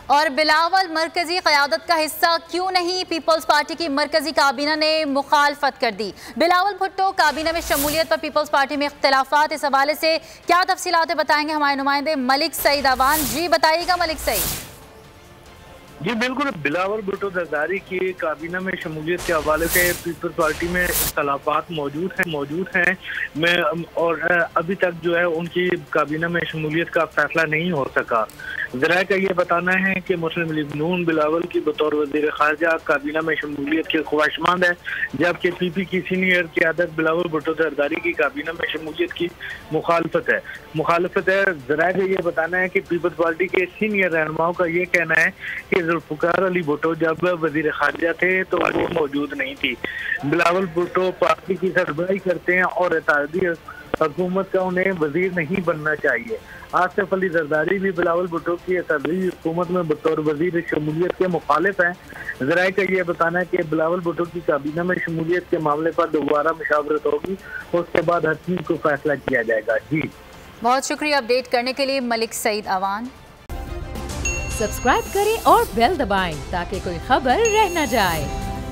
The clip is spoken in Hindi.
और बिलावल मरकजी क़यादत का हिस्सा क्यों नहीं? पीपल्स पार्टी की मरकजी काबीना ने मुखालफत कर दी। बिलावल भुट्टो काबीना में शमूलियत पर पीपल्स पार्टी में इख्तलाफात, इस हवाले से क्या तफसीलात बताएंगे हमारे नुमाइंदे मलिक सईद अवान। जी बताइएगा मलिक सईद। जी बिल्कुल, बिलावल भुट्टो जरदारी की काबीना में शमूलियत के हवाले से पीपल्स पार्टी में इख्तलाफात मौजूद हैं मैं और अभी तक जो है उनकी काबीना में शमूलियत का फैसला नहीं हो सका। ज़राए का ये बताना है कि मुस्लिम लीग नून बिलावल की बतौर वज़ीर खारजा काबीना में शमूलियत की ख्वाहिशमंद है, जबकि पीपी की सीनियर क़यादत बिलावल भुट्टो जरदारी की काबीना में शमूलियत की मुखालफत है। ज़राए का ये बताना है कि पीपल्स पार्टी के सीनियर रहनुमाओं का ये कहना है कि जुल्फ़िकार अली भुट्टो जब वज़ीर खारजा थे तो वो मौजूद नहीं थी। बिलावल भुट्टो पार्टी की सरबराही करते हैं और इत्तेहादी हुकूमत का उन्हें वजीर नहीं बनना चाहिए। आसिफ अली जरदारी भी बिलावल भुट्टो की इत्तेहादी हुकूमत में बतौर वजीर शमूलियत के मुखालिफ हैं। ज़राए का ये बताना है कि बिलावल भुट्टो की काबीना में शमूलियत के मामले पर दोबारा मुशावरत होगी, उसके बाद हर चीज को फैसला किया जाएगा। जी बहुत शुक्रिया अपडेट करने के लिए मलिक सईद अवान। सब्सक्राइब करें और बेल दबाएं ताकि कोई खबर रह न जाए।